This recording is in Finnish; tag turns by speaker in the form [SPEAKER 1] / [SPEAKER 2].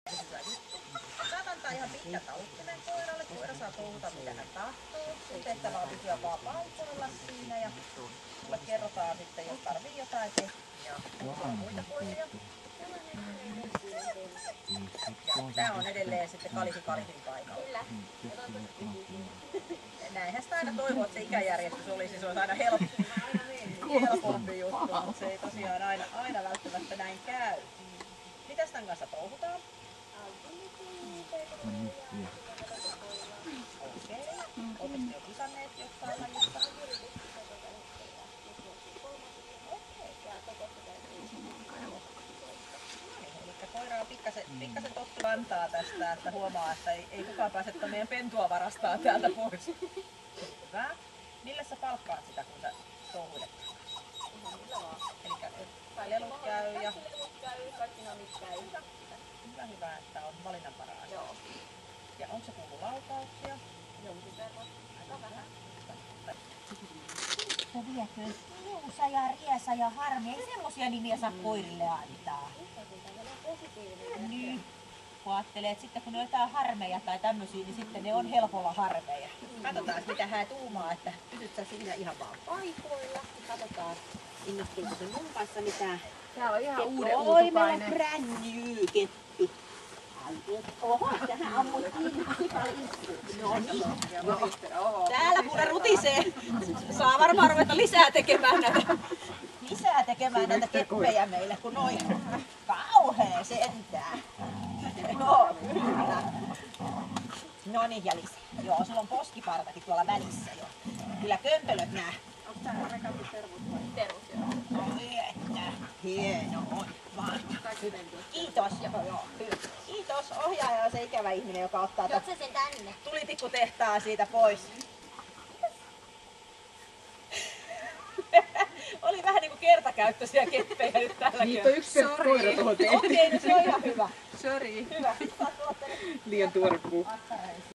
[SPEAKER 1] Saat antaa ihan pitkän taluttimen koiralle. Koira saa touhuta mitä hän tahtoo. Sun tehtävä on pysyä vaan paikoilla siinä ja sulle kerrotaan sitten, jos tarvii jotain tekniä. Muita koiria. Tää on edelleen sitten Kalifin paikalla. Näinhän sitä aina toivoo, että se ikäjärjestys olisi, se olisi aina helpompi juttu, mutta se ei tosiaan aina välttämättä näin käy. Mitäs tän kanssa touhutaan? Okei. Oletteko jo kisanneet jossain lajissa? Eli koira on pikkasen tottu kantaa tästä, että huomaa, että ei kukaan pääse meidän pentua varastaa täältä pois. Hyvä. Millä sä palkkaat sitä, kun sä touhuilet?
[SPEAKER 2] Ihan millä vaan.
[SPEAKER 1] Elikkä lelut käy ja...
[SPEAKER 2] Kaikki namit käy.
[SPEAKER 1] Hyvä, että on valinnanvaraa.
[SPEAKER 2] Joo.
[SPEAKER 1] Ja onko se kuullut laukauksia?
[SPEAKER 2] Jonkin verran. Aika vähän.
[SPEAKER 3] Viekö Juusa ja Riesa ja Harmi, ei semmosia nimiä saa koirille antaa. Niin. Kun ajattelee, että sitten kun ne on jotain harmeja tai tämmösiä, niin sitten ne on helpolla harmeja. Katsotaan mitä hän tuumaa, että pysyt sä siinä ihan vaan paikoilla. Katsotaan, innostuuko se mun kanssa mitään.
[SPEAKER 2] Täällä on ihan uuden
[SPEAKER 1] Oi, meillä on
[SPEAKER 2] uutukainen.
[SPEAKER 1] brand new keppi. Oho, tähän ammuttiin no niin. Täällä kuule rutisee. Saa varmaan ruveta lisää tekemään näitä keppejä meille, kun noin kauhea sentään. Joo, kyllä. No niin, ja lisää. Joo, sulla on poskipartakin tuolla välissä jo. Kyllä kömpelöt nää.
[SPEAKER 2] Onko tää rekattu tervus vai? Tervus, joo.
[SPEAKER 1] Hieno on vaan. Kiitos. Joo, hyvä. Kiitos. Ohjaaja on se ikävä ihminen, joka ottaa
[SPEAKER 3] Juokse sen tänne.
[SPEAKER 1] tulitikkutehtaan siitä pois. Oli vähän niinku kertakäyttöisiä keppejä nyt tällä
[SPEAKER 4] Niitä on yksi per koira tuohon teille.
[SPEAKER 1] Okei, no se on ihan hyvä.
[SPEAKER 4] Sorry.
[SPEAKER 1] Hyvä.
[SPEAKER 4] Liian tuore puu.